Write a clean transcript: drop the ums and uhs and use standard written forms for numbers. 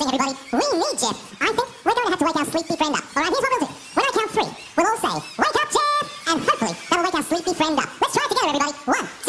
everybody. We need Jeff. I think we're going to have to wake our sleepy friend up. All right, here's what we'll do. When I count 3, we'll all say, "Wake up, Jeff!" And hopefully that'll wake our sleepy friend up. Let's try it together, everybody. 1,